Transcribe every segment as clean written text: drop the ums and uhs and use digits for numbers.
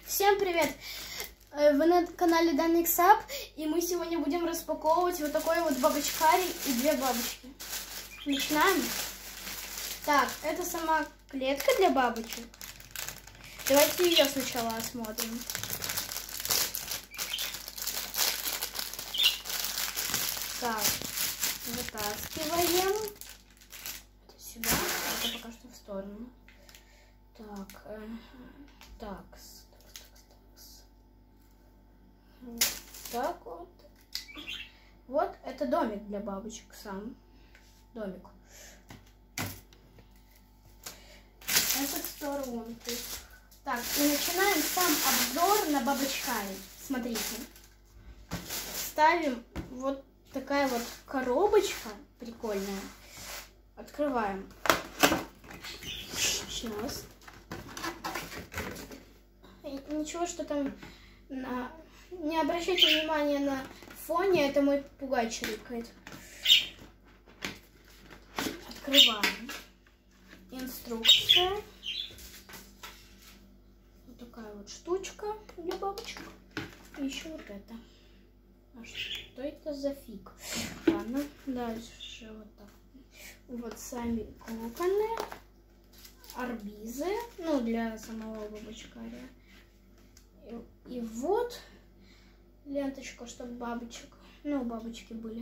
Всем привет! Вы на канале DanXUp, и мы сегодня будем распаковывать вот такой вот бабочкарий и две бабочки. Начинаем? Так, это сама клетка для бабочек. Давайте ее сначала осмотрим. Так, вытаскиваем. Это сюда, это пока что в сторону. Так вот. Вот это домик для бабочек, сам домик. Это сторонку. Так, и начинаем сам обзор на бабочкарий. Смотрите. Ставим вот такая вот коробочка прикольная. Открываем. Сейчас. Ничего, что там не обращайте внимания на фоне, это мой попугай чирикает. Открываем. Инструкция. Вот такая вот штучка для бабочек. И еще вот это. А что это за фиг? Ладно, дальше вот так. Вот сами коконы. Арбизы. Ну, для самого бабочкария. И вот ленточка, чтобы бабочки были.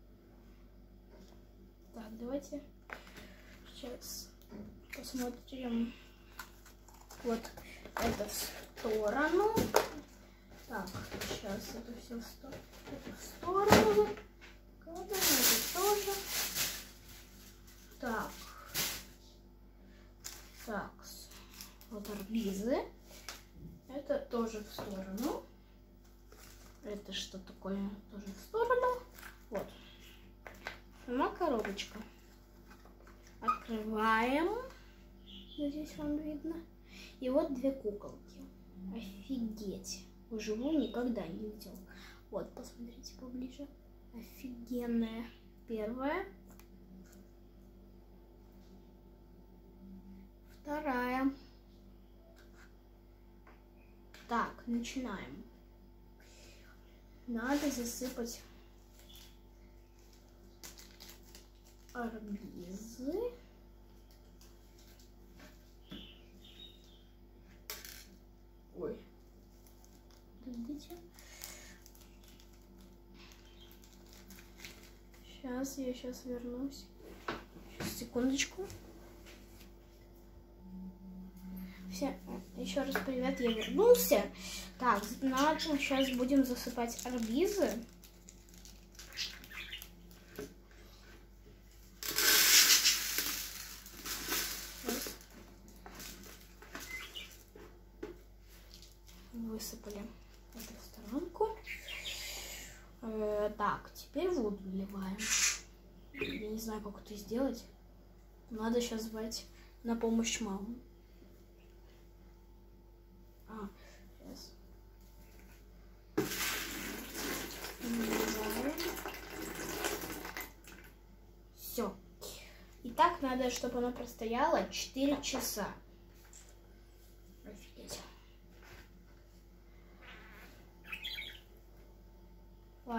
Так, давайте сейчас посмотрим вот эту сторону. Так, сейчас это все в сторону. Это тоже. Так, вот арбизы. Это тоже в сторону. Это что такое? Тоже в сторону. Вот. Сама коробочка. Открываем. Здесь вам видно. И вот две куколки. Офигеть. Вживую никогда не видел. Вот, посмотрите поближе. Офигенная. Первая. Вторая. Так, начинаем. Надо засыпать арбизы. Ой. Подождите. Я сейчас вернусь. Сейчас, секундочку. Еще раз привет, я вернулся. Так, сейчас будем засыпать арбизы. Высыпали эту сторонку. Так, теперь воду вливаем. Я не знаю, как это сделать. Надо сейчас звать на помощь маму. Сейчас. Все. И так надо, чтобы она простояла 4 часа.